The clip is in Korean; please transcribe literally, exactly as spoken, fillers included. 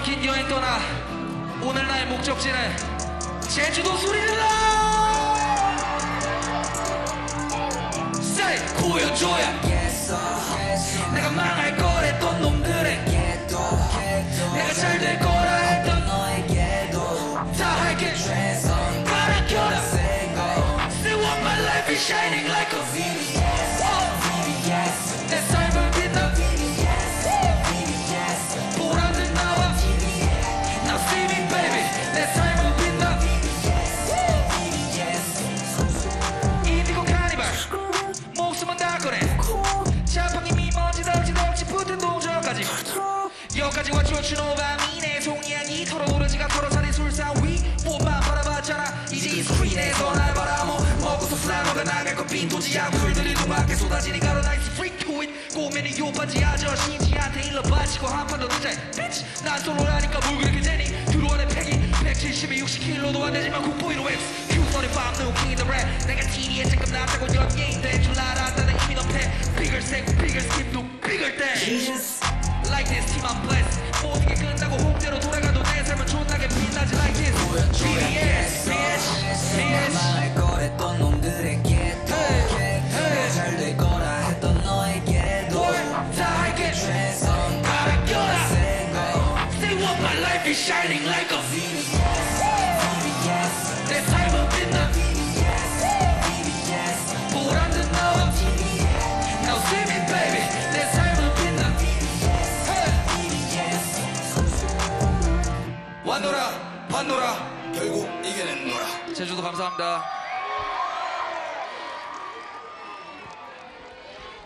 긴 여행 떠나 오늘 나의 목적지는 제주도. 소리 질러! Say 보여줘야 내가 망할 거랬던 놈들에게 내가 잘 될 거라 했던 너에게도 다 할게. 알아껴라. Still want my life is shining like a V V S. 내 삶을 빛나 V V S. 보라는 나와 Now see me baby. 내 삶을 빛나 인디고 카니발. 목숨은 다 꺼내. 자판기 미먼지 덕지 덕지 붙은 동전까지 여기까지 왔죠. 추노밤이 내 송이야기 털어오르지가 털어사린 술상 위 몸만 바라봤잖아. 이제 이 스크린에서 날 바라모 먹고서 플라노가 나갈 건 빈도지야. 풀들이 눈밖에 쏟아지니 가로 나이스 freak to it. 고민이 요바지 아저씨지한테 일러 바치고 한 판 더 늦자. bitch 난 솔로라니까 뭘 그렇게 되니. 들어와 내 패기 백칠십에 육십 킬로도 안 되지만 국보이로 웩 큐 삼십오 new king of the rap. 내가 티비에 잠깐 나타고 연예인 된 줄 알았다는 이미 너패 bigger step bigger skip to bigger thing. Like this team I'm blessed. 모든 게 끝나고 홍대로 돌아가도 내 삶은 존나게 빛나지 like this. B B S bitch bitch. 망할 거랬던 놈들에게도 내가 잘 될 거라 했던 너에게도 다 할게. 최선 알아껴라. Still want my life is shining like a V V S. 내 삶은 빛나 V V S. 보란 듯 나와 Now see me baby. 내 삶은 빛나 왔노라 봤노라 결국 이겨낸 노라. 제주도 감사합니다.